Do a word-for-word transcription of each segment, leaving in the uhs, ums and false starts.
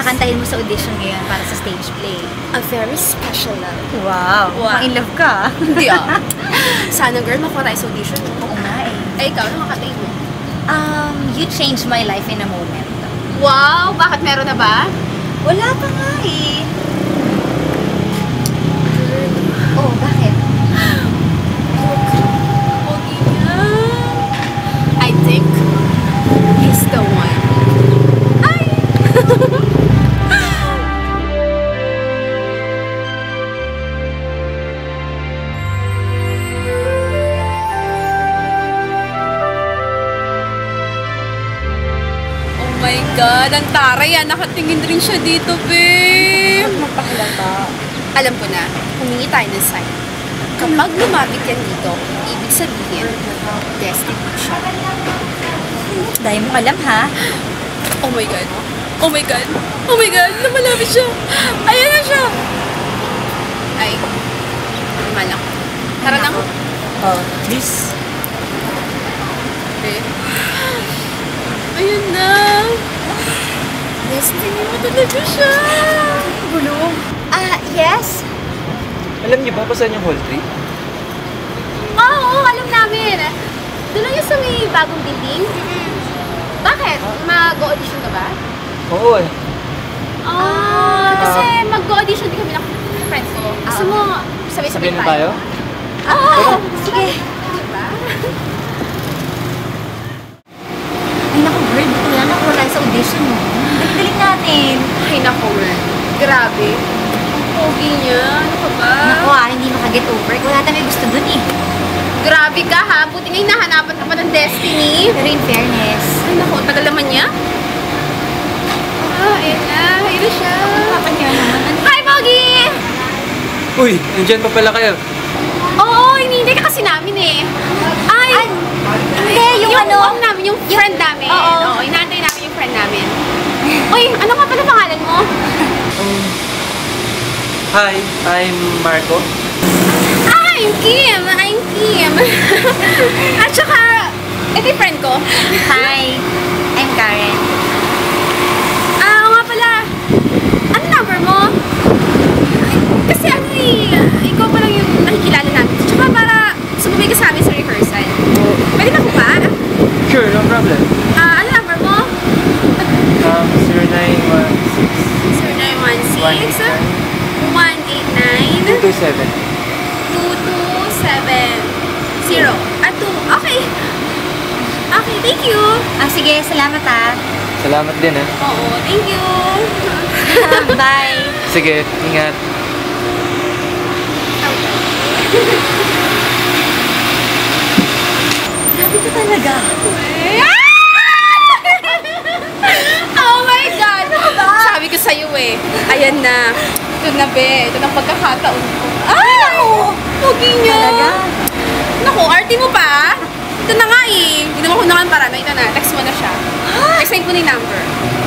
kakantahin mo sa audition ngayon para sa stage play? A very special love. Wow. wow. In love ka. Hindi ah. Sana girl, makuha tayo sa audition. Oo nga eh. Ay, ikaw, ano kakatayin mo? Um, you changed my life in a moment. Wow! Bakit meron na ba? Wala pa nga eh. Oh, bakit? Okay na. I think he's the one. Ay! Oh my God! Ang taray yan! Nakatingin rin siya dito, babe! Magpahalata. Alam ko na, humingi tayo ng sign. Kapag lumapit yan dito, ibig sabihin, destiny siya. Dahil mo alam, ha? Oh my God. Oh my God. Oh my God. Lumalapit siya. Ayan na siya. Ay. Malak. Tara na. Oh, please. Okay. Ayun na. Destiny mo talaga siya. Gulong. Ah, yes? Alam niyo ba kung saan yung hall three? Oo, oo, alam namin. Doon lang yung sa may bagong building. Bakit? Mag-audition ka ba? Oo eh. Ah, kasi mag-audition din kami ng friends ko. Gusto mo, sabay-sabay Sabihin na tayo? tayo? Oo, sige. Diba? Ay, naku, girl. Buti na nakuha tayo sa audition mo. Galing natin. Ay, naku, girl. Grabe. Ang pogi niya. Ano ka ba? Naku, ah, hindi makaget over. Wala tayo may gusto dun eh. Grabe ka ha. Buti nga hinahanapan ka pa ng destiny. Pero in fairness. Ay, naku. Tagal naman niya. Ah, ayan na. Ayan na siya. Kapanya naman. Hi, Pogi! Uy, nandyan pa pala kayo. Oo, hinihintay ka kasi namin eh. Ay! Ay, hindi, yung, yung ano? Yung namin, yung friend namin. Oo. Oo, hinahintay namin yung friend namin. Uy, ano nga pala pangalan mo? Um, hi, I'm Marco. I'm Kim! I'm Kim! At saka, ito yung friend ko. Hi, I'm Karen. Ah, oo nga pala. Ano number mo? Kasi ano eh, ikaw pa lang yung nakikilala namin. At saka para sumabay ka sa amin sa rehearsal. Pwede ba kuha? Sure, no problem. Ah, ano number mo? Um, zero nine one six zero nine one six one eight nine two two seven. two two seven zero. Ah, two. Okay. Okay, thank you. Ah, sige, salamat ah. Salamat din eh. Oo, thank you. Bye. Sige, ingat. Grabe ka talaga. Oh my God! Sabi ko sa'yo eh. Ayan na. Ito na be. Ito na pagkakataon ko. Ay, naku! Pugi niya. Talaga? Naku, arty mo pa. Ito na nga eh. Hindi naman ko naman para. Ito na. Text mo na siya. Text ko na yung number.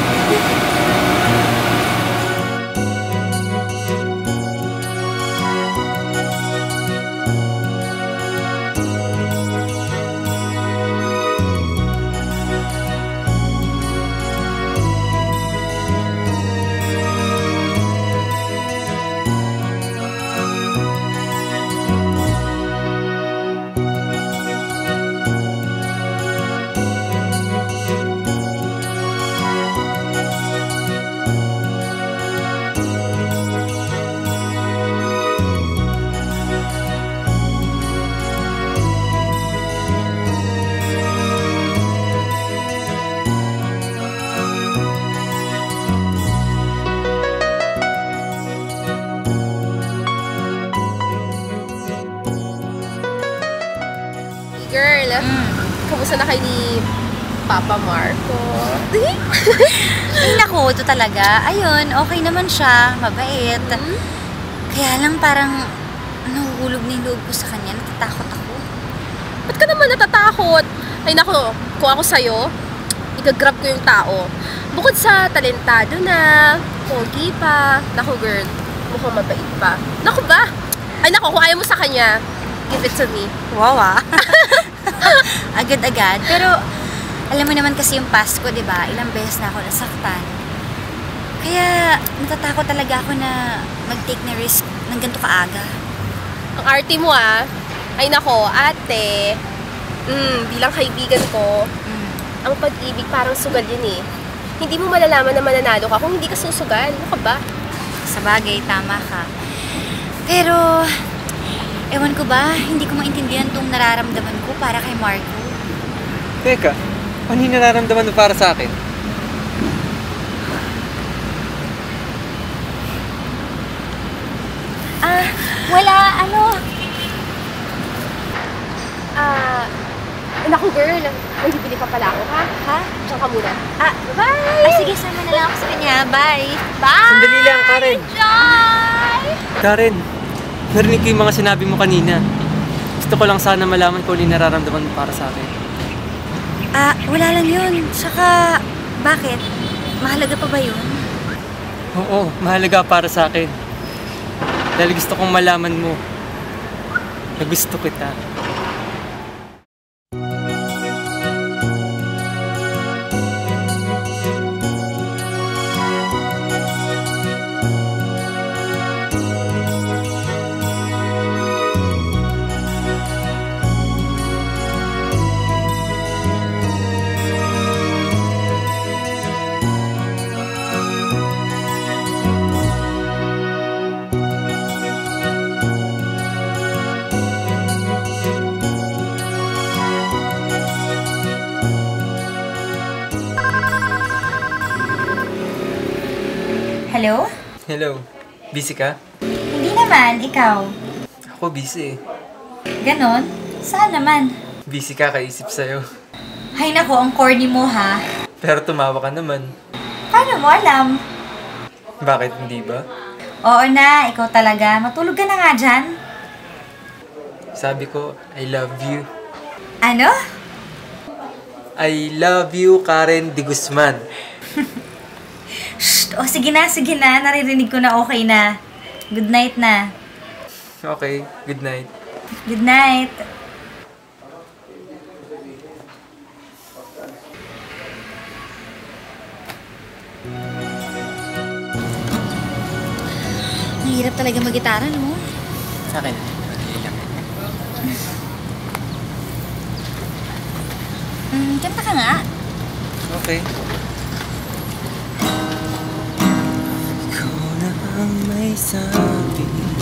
Girl, Mm. kamusta na kayo ni Papa Marco? Ay, naku, ito talaga. Ayun, okay naman siya. Mabait. Kaya lang parang nahuhulog na yung loob ko sa kanya. Natatakot ako. Ba't ka naman natatakot? Ay naku, kung ako sa'yo, igagrab ko yung tao. Bukod sa talentado na, pogi pa, naku girl, mukhang mabait pa. Naku ba? Ay naku, kung ayaw mo sa kanya, give it to me. Wow ah. Agad-agad. Pero, alam mo naman kasi yung past ko, di ba? Ilang beses na ako nasaktan. Kaya natatakot talaga ako na mag-take na risk ng ganito kaaga. Ang arte mo ah. Ay nako, ate. Mm, bilang kaibigan ko, Mm. ang pag-ibig parang sugal yun eh. Hindi mo malalaman na mananalo ka kung hindi ka susugal. Ano ka ba? Sa bagay, tama ka. Pero, ewan ko ba, hindi ko maintindihan tong nararamdaman ko para kay Marco. Teka, ano yung nararamdaman mo para sa akin? Ah, wala, ano. Ah, naku girl, magbibili pa pala ako ha? Ha? Diyan ka muna. Ah, Bye! ah, sige, sama na lang ako sa kanya. Bye. Bye! Sandali lang, Karen. Joy! Karen, narinig ko yung mga sinabi mo kanina. Gusto ko lang sana malaman ko ano yung nararamdaman mo para sa akin. Ah, wala lang yun. Saka, bakit? Mahalaga pa ba yun? Oo, mahalaga para sa akin. Dahil gusto kong malaman mo na gusto kita. Hello? Hello, busy ka? Hindi naman, ikaw. Ako busy eh. Ganon? Saan naman? Busy ka, kaisip sa'yo. Hay nako, ang corny mo ha. Pero tumawa ka naman. Paano mo alam? Bakit hindi ba? Oo na, ikaw talaga. Matulog ka na nga dyan. Sabi ko, I love you. Ano? I love you, Karen de Guzman. Shh! O sige na, sige na. Naririnig ko na okay na. Good night na. Okay, good night. Good night. Mahirap talaga mag-gitara, no? Sa akin, madali lang. Mm, kanta ka nga. Okay. Ikaw na ang may sabi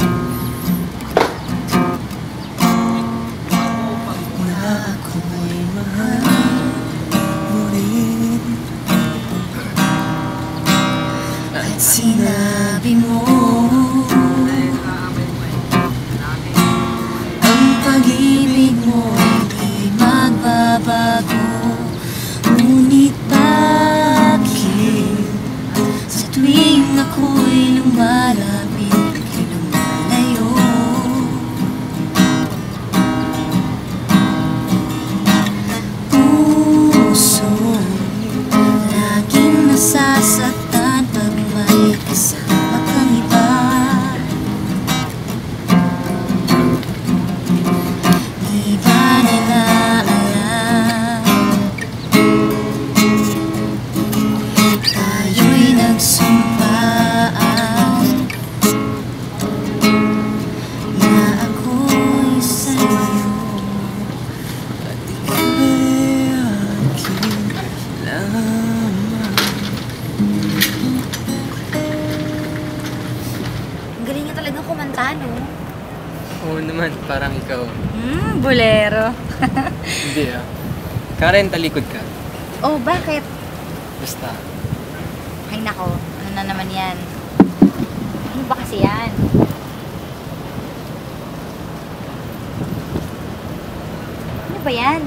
na ako'y mahal mo rin. At sinabi mo ang pag-ibig mo hindi magbabago. Ngunit bakit sa tuwing ako'y lumalapit kay lumalayo? Puso laging nasasaktan pag may kasama kang iba. Di ba nila alam tayo'y nagsumpaan na ako'y sa'yo at ika'y akin lamang. Ang galing niya talagang kumanta, no? Oo naman, parang ikaw. Hmm, bolero. Hindi ah. Karen, talikod ka. Oh, bakit? Basta. Ay nako, ano na naman yan? Ano ba kasi yan? Ano ba yan?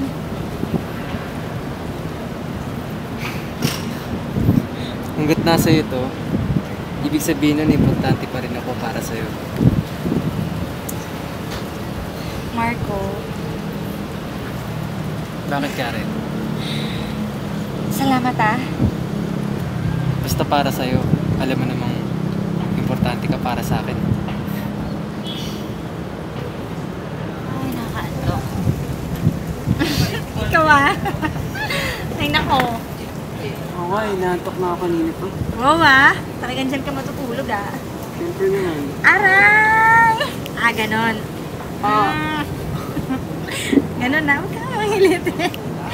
Hanggat nasa iyo to, ibig sabihin nun, importante pa rin ako para sa'yo. Marco, Bakit, Karen? salamat ah. Basta para sa'yo, alam mo namang importante ka para sa akin. Ay, nakakaantok. Ikaw ah. Ay nako. Oo nga, inaantok na ako kanina pa. Oo ah. Talagang dyan ka matutulog ah. Siyempre naman. Aray! Ah, ganon. Oo. Ah. Ganon na. Huwag ka nga mangilit eh.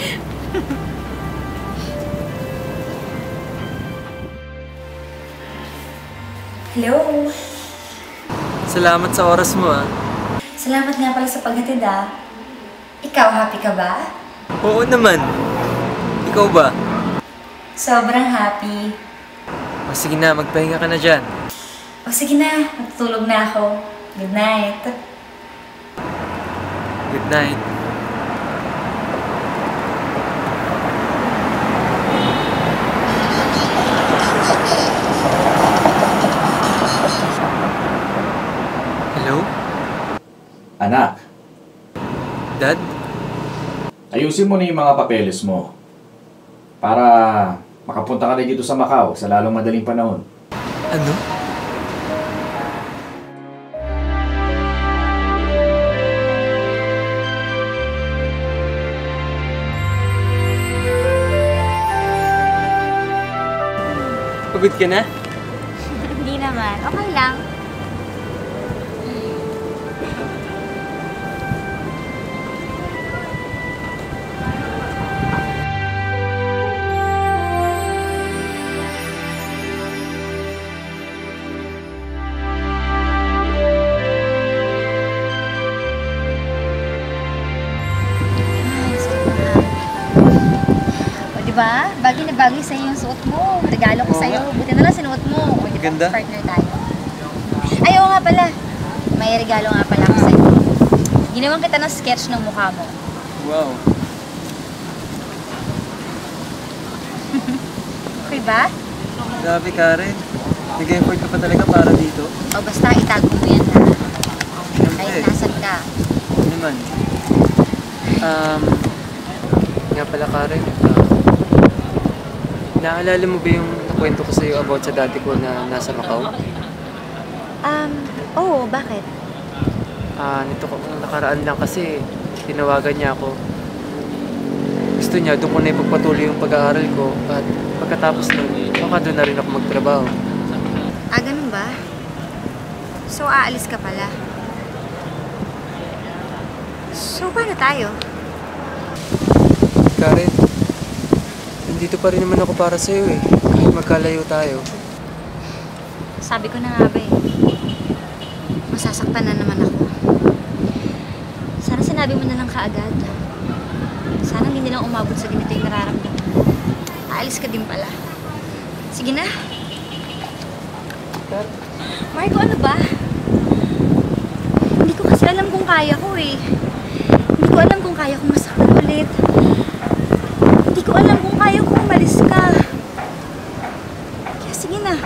Hello. Salamat sa oras mo ah. Salamat nga pala sa paghatid ah. Ikaw, happy ka ba? Oo naman. Ikaw ba? Sobrang happy. O sige na, magpahinga ka na dyan. O sige na, matutulog na ako. Good night. Good night. Hello? Anak, Dad? ayusin mo na yung mga papeles mo para makapunta ka na dito sa Macau sa lalong madaling panahon. Ano? Pagod ka na? Hindi naman. Okay lang. Diba? Bagay na bagay sa'yo yung suot mo. Regalo ko Oo sa'yo. nga. Buti na lang sinuot mo. O, diba? Ganda. Partner tayo. Ay, oo nga pala. May regalo nga pala ako sa'yo. Ginawan kita ng sketch ng mukha mo. Wow. Okay ba? Grabe, Karen. Nag-effort ka pa talaga para dito. O basta itago mo yan ha. Kahit Siyempre. nasan ka. Ano naman? Um, nga pala, Karen. Uh, naalala mo ba yung nakwento ko sa'yo about sa dati ko na nasa Macau? Um, oo, bakit? Ah, nito ko nakaraan lang kasi tinawagan niya ako. Gusto niya doon ko na ipagpatuloy yung pag-aaral ko at pagkatapos nun, baka doon na rin ako magtrabaho. Ah, ganun ba? So, aalis ka pala. So, paano tayo? Karen, nandito pa rin naman ako para sa'yo eh. Kahit magkalayo tayo. Sabi ko na nga ba eh. Masasaktan na naman ako. Sana sinabi mo na lang kaagad. Sana hindi nilang umabot sa ganito yung nararamdaman. Aalis ka din pala. Sige na. Marco, ano ba? Hindi ko kasi alam kung kaya ko eh. Hindi ko alam kung kaya kong masaktan ulit. Hindi ko alam kung kaya kong umalis ka. Kaya sige na.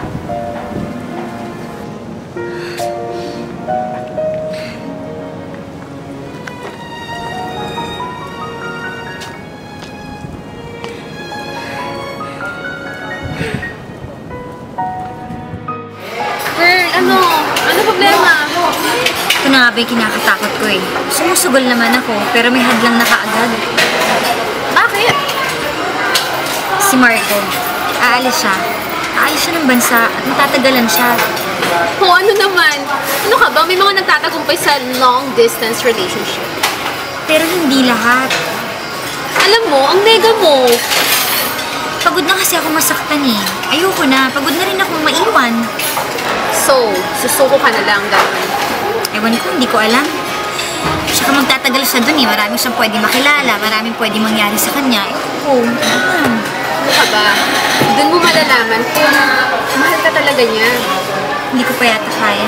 Girl, ano? Ano problema? Ito na nga ba yung kinakatakot ko eh. Sumusugol naman ako, pero may hadlang na kaagad. Bakit? Si Marco, aalis siya. Aalis siya ng bansa at matatagalan siya. Kung ano naman? Ano ka ba? May mga nagtatagumpay sa long-distance relationship. Pero hindi lahat. Alam mo, ang nega mo. Pagod na kasi ako masaktan eh. Ayoko na. Pagod na rin akong maiwan. So, susuko ka na lang gano'n. Ewan ko, hindi ko alam. Tsaka magtatagal siya dun eh. Maraming siyang pwede makilala. Maraming pwede mangyari sa kanya. Ewan ko. Ano? Ano ka ba? Doon mo malalaman kung mahal ka talaga niya. Hindi ko pa yata kaya.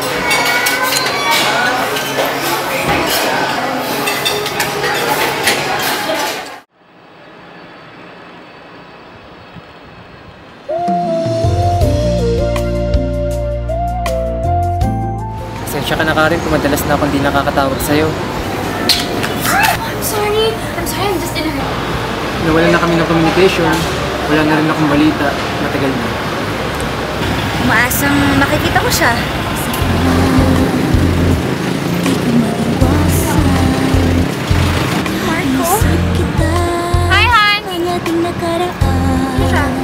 Pasensya ka na, Karen, kung madalas na akong di nakakatawag sa'yo. I'm sorry. I'm sorry. I'm just in a hurry. Nawalan na kami ng communication. Wala na rin akong balita. Matagal na. Umaasang makikita ko siya. Marco? Hi, Han! Ang ating nakaraan.